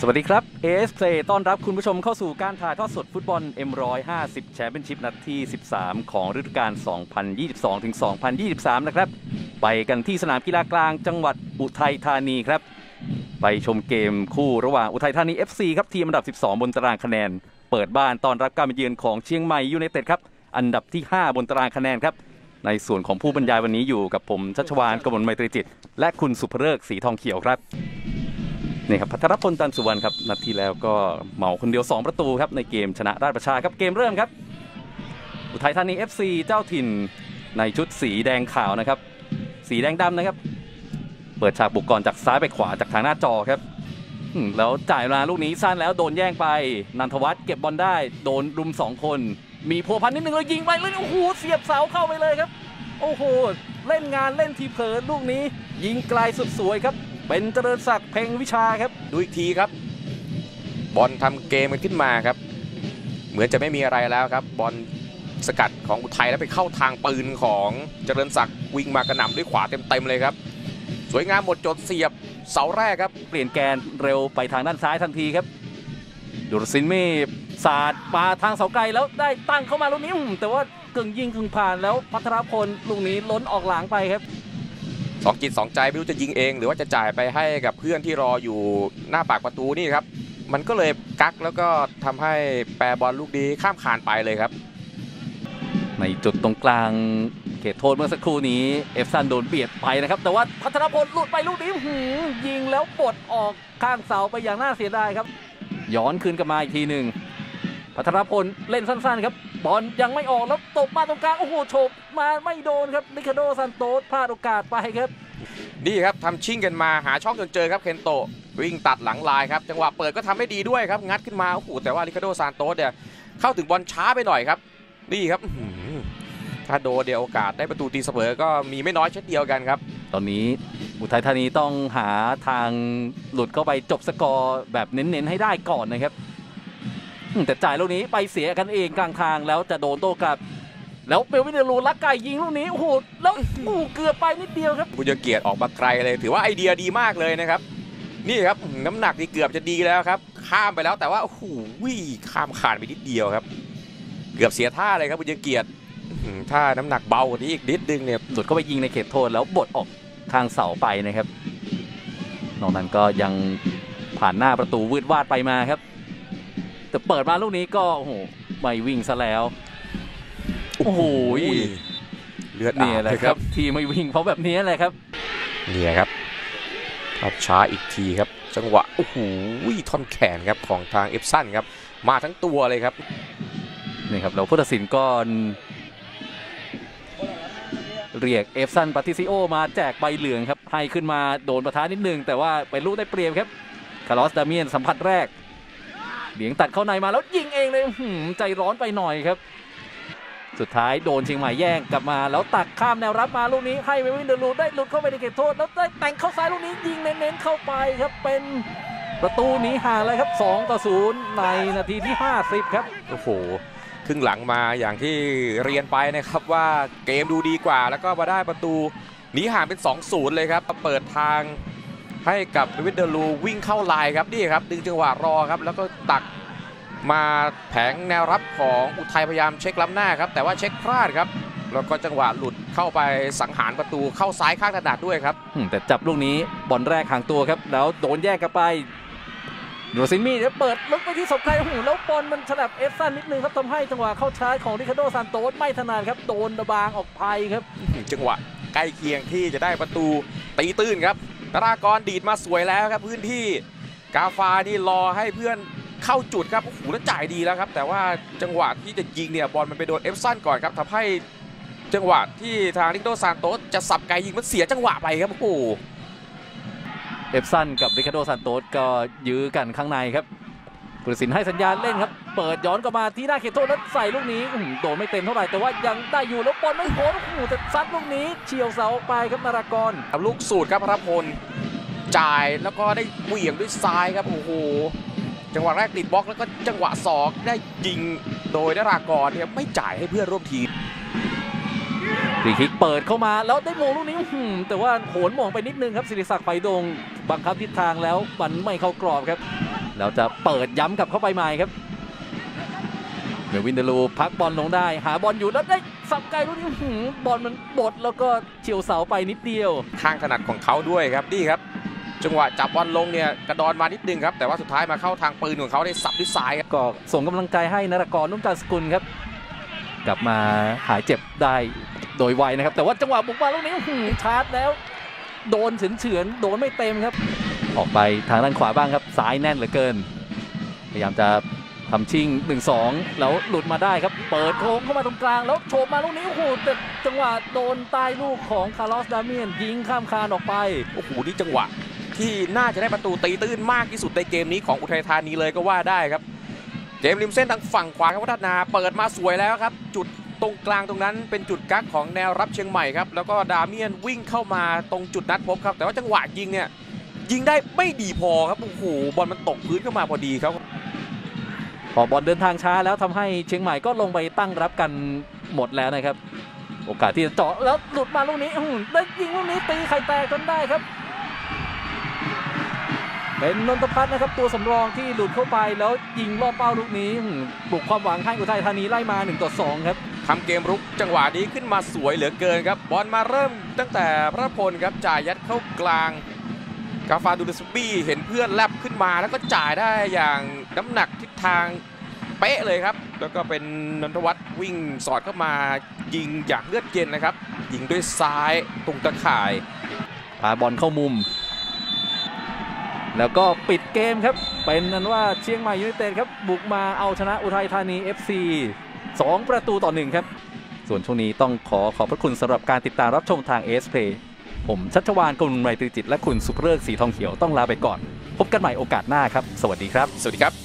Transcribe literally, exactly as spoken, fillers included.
สวัสดีครับ เอ เอส เพลย์ ต้อนรับคุณผู้ชมเข้าสู่การถ่ายทอดสดฟุตบอล เอ็ม หนึ่งร้อยห้าสิบ แชมเปี้ยนชิพนัดที่ สิบสาม ของฤดูกาล สองพันยี่สิบสองถึงสองพันยี่สิบสาม นะครับไปกันที่สนามกีฬากลางจังหวัดอุทัยธานีครับไปชมเกมคู่ระหว่างอุทัยธานี เอฟ ซี ครับทีมอันดับ สิบสอง บนตารางคะแนนเปิดบ้านต้อนรับการมาเยือนของเชียงใหม่ยูไนเต็ดครับอันดับที่ ห้า บนตารางคะแนนครับในส่วนของผู้บรรยายวันนี้อยู่กับผมชัชวาล กมลไมตรีจิตและคุณสุภฤกษ์ศรีทองเขียวครับนี่ครับพัทรพล ตันสุวรรณครับนัดที่แล้วก็เหมาคนเดียวสองประตูครับในเกมชนะราชประชาครับเกมเริ่มครับอุทัยธานี เอฟ ซี เจ้าถิ่นในชุดสีแดงขาวนะครับสีแดงดำนะครับเปิดฉากบุกก่อนจากซ้ายไปขวาจากทางหน้าจอครับแล้วจ่ายมาลูกนี้สั้นแล้วโดนแย่งไปนันทวัฒน์เก็บบอลได้โดนรุมสองคนมีโผพันนิดนึงเลยยิงไปเลยโอ้โหเสียบเสาเข้าไปเลยครับโอ้โหเล่นงานเล่นทีเผลอลูกนี้ยิงไกลสุดสวยครับเป็นเจริญศักดิ์เพ็งวิชาครับดูอีกทีครับบอลทำเกมมันขึ้นมาครับเหมือนจะไม่มีอะไรแล้วครับบอลสกัดของอุทัยแล้วไปเข้าทางปืนของเจริญศักดิ์วิ่งมากระหน่ำด้วยขวาเต็มๆเลยครับสวยงามหมดจดเสียบเสาแรกครับเปลี่ยนแกนเร็วไปทางด้านซ้ายทันทีครับดูรซินเม่สาดมาทางเสาไกลแล้วได้ตั้งเข้ามาลูกนี้แต่ว่ากึ่งยิงกึ่งผ่านแล้วพัทรพลลูกนี้ล้นออกหลังไปครับสองจิตสองใจไม่รู้จะยิงเองหรือว่าจะจ่ายไปให้กับเพื่อนที่รออยู่หน้าปากประตูนี่ครับมันก็เลยกักแล้วก็ทำให้แปรบอลลูกนี้ข้ามคานไปเลยครับในจุดตรงกลางเขตโทษเมื่อสักครู่นี้เอฟซันโดนเบียดไปนะครับแต่ว่าพัทรพลหลุดไปลูกนี้หืยิงแล้วปลดออกข้างเสาไปอย่างน่าเสียดายครับย้อนคืนกลับมาอีกทีหนึ่งพัทรพลเล่นสั้นๆครับบอลยังไม่ออกแล้วตกมาตรงกลางโอ้โหโฉบมาไม่โดนครับริคาร์โดซันโตสพลาดโอกาสไปครับนี่ครับทำชิ่งกันมาหาช่องจนเจอครับเคนโตวิ่งตัดหลังลายครับจังหวะเปิดก็ทำได้ดีด้วยครับงัดขึ้นมาโอ้โหแต่ว่าริคาร์โดซันโตสเนี่ยเข้าถึงบอลช้าไปหน่อยครับนี่ครับถ้าโดนเดียวโอกาสได้ประตูตีเสมอก็มีไม่น้อยเช่นเดียวกันครับตอนนี้อุทัยธานีต้องหาทางหลุดเข้าไปจบสกอร์แบบเน้นๆให้ได้ก่อนนะครับแต่จ่ายลูกนี้ไปเสียกันเองกลางทางแล้วจะโดนโต้กลับแล้วเบลวินเดลูลักไก่ยิงลูกนี้โอ้โหแล้วโอ้เกือบไปนิดเดียวครับบุญเกียรติออกมาไกลเลยถือว่าไอเดียดีมากเลยนะครับนี่ครับน้ำหนักที่เกือบจะดีแล้วครับข้ามไปแล้วแต่ว่าโอ้โหข้ามขาดไปนิดเดียวครับเกือบเสียท่าเลยครับบุญเกียรติถ้าน้ำหนักเบากว่านี้อีกนิดนึงเนี่ยหลุดเข้าไปยิงในเขตโทษแล้วบดออกทางเสาไปนะครับนอกนั้นก็ยังผ่านหน้าประตูวืดวาดไปมาครับแต่เปิดมาลูกนี้ก็โอ้โหไม่วิ่งซะแล้วโอ้โหเลือดนี่แหละครับที่ไม่วิ่งเพราะแบบนี้แหละครับนี่ครับทับช้าอีกทีครับจังหวะโอ้โหท่อนแขนครับของทางเอฟซันครับมาทั้งตัวเลยครับนี่ครับแล้วผู้ตัดสินก็เรียกเอฟซันปาติซิโอมาแจกใบเหลืองครับให้ขึ้นมาโดนประทานนิดนึงแต่ว่าเป็นลูกได้เปรียบครับคาร์ลอสดาเมียนสัมผัสแรกเบี่ยงตัดเข้าในมาแล้วยิงเองเลยใจร้อนไปหน่อยครับสุดท้ายโดนเชียงใหม่แย่งกลับมาแล้วตักข้ามแนวรับมาลูกนี้ให้เววินเดลูได้หลุดเข้าไปในเขตโทษแล้วได้แต่งเข้าซ้ายลูกนี้ยิงเน้นๆเข้าไปครับเป็นประตูหนีห่างเลยครับสองต่อศูนย์ในนาทีที่ห้าสิบครับโอ้โหครึ่งหลังมาอย่างที่เรียนไปนะครับว่าเกมดูดีกว่าแล้วก็มาได้ประตูหนีห่างเป็น สองศูนย์ เลยครับเปิดทางให้กับเววินเดลูวิ่งเข้าลายครับนี่ครับดึงจังหวะรอครับแล้วก็ตักมาแผงแนวรับของอุทัยพยายามเช็คล้ำหน้าครับแต่ว่าเช็คพลาดครับแล้วก็จังหวะหลุดเข้าไปสังหารประตูเข้าซ้ายข้างถนัดด้วยครับแต่จับลูกนี้บอลแรกห่างตัวครับแล้วโดนแยกกลับไปโรซินมี่เปิดลึกไปที่ศพใครโอ้โหแล้วบอลมันฉลับเอฟซันนิดนึงครับทำให้จังหวะเข้าชาร์จของริคาร์โดซันโตสไม่ถนัดครับโดนบางออกไปครับจังหวะใกล้เคียงที่จะได้ประตูตีตื้นครับธารากรดีดมาสวยแล้วครับพื้นที่กาฟานี่รอให้เพื่อนเข้าจุดครับโอ้โหแล้วจ่ายดีแล้วครับแต่ว่าจังหวะที่จะยิงเนี่ยบอลมันไปโดนเอฟซันก่อนครับทำให้จังหวะที่ทางริคาร์โดซันโตสจะสับไกยิงมันเสียจังหวะไปครับโอ้โหเอฟซันกับริคาร์โดซันโตสก็ยื้อกันข้างในครับผู้ตัดสินให้สัญญาณเล่นครับเปิดย้อนกลับมาที่หน้าเขตโทษแล้วใส่ลูกนี้โดนไม่เต็มเท่าไหร่แต่ว่ายังได้อยู่แล้วบอลไม่โผล่โอ้โหแต่ซัดลูกนี้เฉียวเสาไปครับนารากรเอาลูกสูตรครับพระพลจ่ายแล้วก็ได้เหวี่ยงด้วยซ้ายครับโอ้โหจังหวะแรกติดบล็อกแล้วก็จังหวะสองได้ยิงโดยนารากรเนี่ยไม่จ่ายให้เพื่อนร่วมทีมฟรีคิกเปิดเข้ามาแล้วได้โมงลูกนี้แต่ว่าโหนมองไปนิดนึงครับศิริศักดิ์ไฟดงบังคับทิศทางแล้วมันไม่เข้ากรอบครับแล้วจะเปิดย้ำกลับเข้าไปใหม่ครับเดวินเดลูพักบอลลงได้หาบอลอยู่แล้วได้สับไกลลูกนี้บอลมันบดแล้วก็เฉียวเสาไปนิดเดียวทางถนัดของเขาด้วยครับนี่ครับจังหวะจับบอลลงเนี่ยกระดอนมานิดนึงครับแต่ว่าสุดท้ายมาเข้าทางปืนของเขาได้สับด้วยซ้ายครับก็ส่งกำลังใจให้นรกรนุ่มจันทร์สกุลครับกลับมาหายเจ็บได้โดยไวนะครับแต่ว่าจังหวะบุกมาลูกนี้ชาร์จแล้วโดนเฉือนๆโดนไม่เต็มครับออกไปทางด้านขวาบ้างครับซ้ายแน่นเหลือเกินพยายามจะทำชิง หนึ่งสอง แล้วหลุดมาได้ครับเปิดโค้งเข้ามาตรงกลางแล้วโฉบมาลูกนี้โอ้โหแต่จังหวะโดนใต้ลูกของคาร์ลอสดาเมียนยิงข้ามคานออกไปโอ้โหนี่จังหวะที่น่าจะได้ประตูตีตื้นมากที่สุดในเกมนี้ของอุทัยธานีเลยก็ว่าได้ครับเกมริมเส้นทางฝั่งขวาครับวัฒนาเปิดมาสวยแล้วครับจุดตรงกลางตรงนั้นเป็นจุดกั๊กของแนวรับเชียงใหม่ครับแล้วก็ดาเมียนวิ่งเข้ามาตรงจุดนัดพบครับแต่ว่าจังหวะยิงเนี่ยยิงได้ไม่ดีพอครับโอ้โหบอลมันตกพื้นเข้ามาพอดีครับพอบอลเดินทางช้าแล้วทำให้เชียงใหม่ก็ลงไปตั้งรับกันหมดแล้วนะครับโอกาสที่จะเจาะแล้วหลุดมาลูกนี้ได้ยิงลูกนี้ตีไข่แตกจนได้ครับเป็นนนทพัฒน์นะครับตัวสำรองที่หลุดเข้าไปแล้วยิงรอบเป้าลูกนี้ปลุกความหวังให้อุทัยธานีไล่มาหนึ่งต่อสองครับทำเกมรุกจังหวะนี้ขึ้นมาสวยเหลือเกินครับบอลมาเริ่มตั้งแต่พระพลครับจ่ายยัดเข้ากลางกาฟาดูเดสบี้เห็นเพื่อนแลบขึ้นมาแล้วก็จ่ายได้อย่างน้ำหนักทิศทางเป๊ะเลยครับแล้วก็เป็นนนทวัฒน์วิ่งสอดเข้ามายิงอย่างเลือดเย็นนะครับยิงด้วยซ้ายตรงตะข่ายพาบอลเข้ามุมแล้วก็ปิดเกมครับเป็นนั้นว่าเชียงใหม่ยูไนเต็ดครับบุกมาเอาชนะอุทัยธานี เอฟ ซี สองประตูต่อหนึ่งครับส่วนช่วงนี้ต้องขอขอบพระคุณสำหรับการติดตามรับชมทาง เอ เอส Play ผมชัชวาล กมลไมตรีจิตและคุณสุภเริกศรีทองเขียวต้องลาไปก่อนพบกันใหม่โอกาสหน้าครับสวัสดีครับสวัสดีครับ